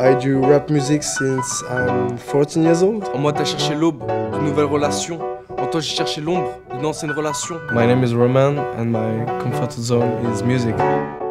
I do rap music since I'm 14 years old. En moi, t'as cherché l'aube, une nouvelle relation. En toi, j'ai cherché l'ombre, une ancienne relation. My name is Roman and my comfort zone is music.